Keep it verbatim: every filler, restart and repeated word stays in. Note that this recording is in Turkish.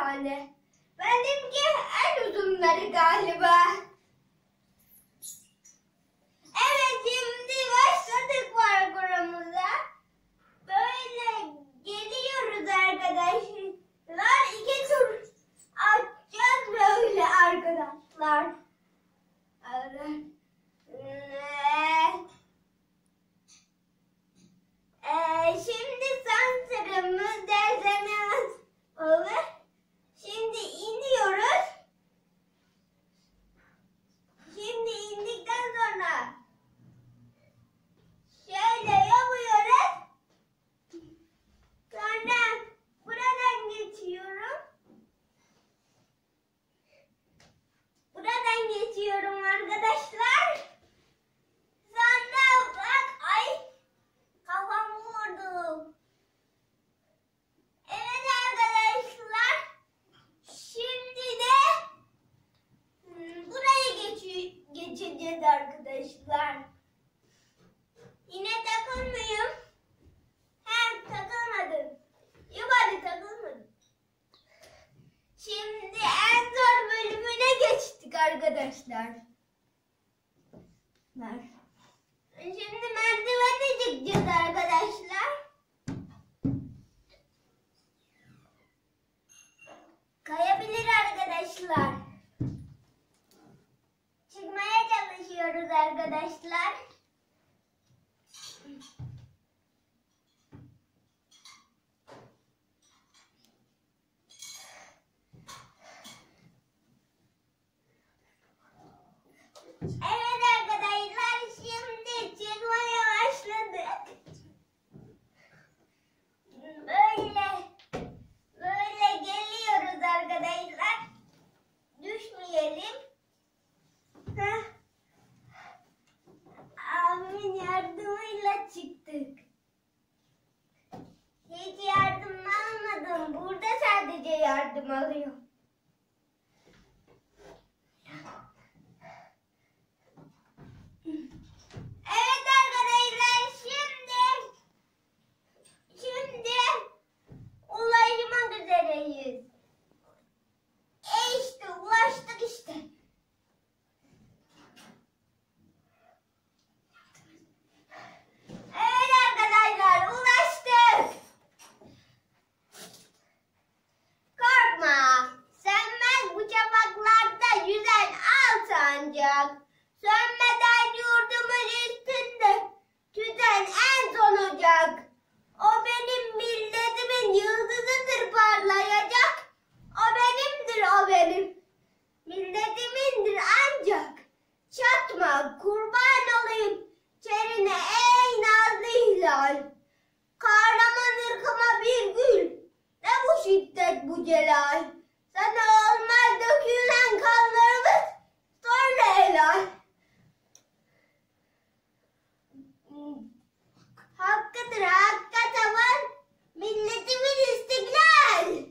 tane. Benimki en uzunları galiba. Evet, şimdi başladık parkurumuza. Böyle geliyoruz arkadaşlar. İki tur atacağız böyle arkadaşlar. Evet. Ee, şimdi sansırımız dersemiz olur. Şimdi iniyoruz. Şimdi indikten sonra şöyle yapıyoruz. Sonra buradan geçiyorum. Buradan geçiyorum arkadaşlar. Sonra bak, ay kafamı vurdum. Evet arkadaşlar. Şimdi de hmm, burayı geç geçeceğiz arkadaşlar. Yine takılmıyorum. Hem takılmadım. Yok, hadi takılmadım. Şimdi en zor bölümüne geçtik arkadaşlar. Ver. Şimdi merdivene çıkacağız arkadaşlar. Kayabilir arkadaşlar. Çıkmaya çalışıyoruz arkadaşlar. Evet arkadaşlar, şimdi çıkmaya başladık. Böyle böyle geliyoruz arkadaşlar. Düşmeyelim. Heh. Abimin yardımıyla çıktık. Hiç yardım almadım. Burada sadece yardım alıyorum. Evet arkadaşlar, şimdi şimdi ulaşmak üzereyiz. E işte ulaştık işte. Evet arkadaşlar, ulaştık. Korkma. Sönmez bu çapaklarda yüzen al sancak. Sönmeden yurdumun üstünde tüten en son ocak. O benim milletimin yıldızıdır parlayacak. O benimdir, o benim milletimindir ancak. Çatma, kurban olayım çerine ey nazlı hilal. Kahraman ırkıma bir gül, ne bu şiddet bu celal. Sana olmaz dökülen kanlarımız sonra helal. Hakkıdır hakka taban milletimin istiklal.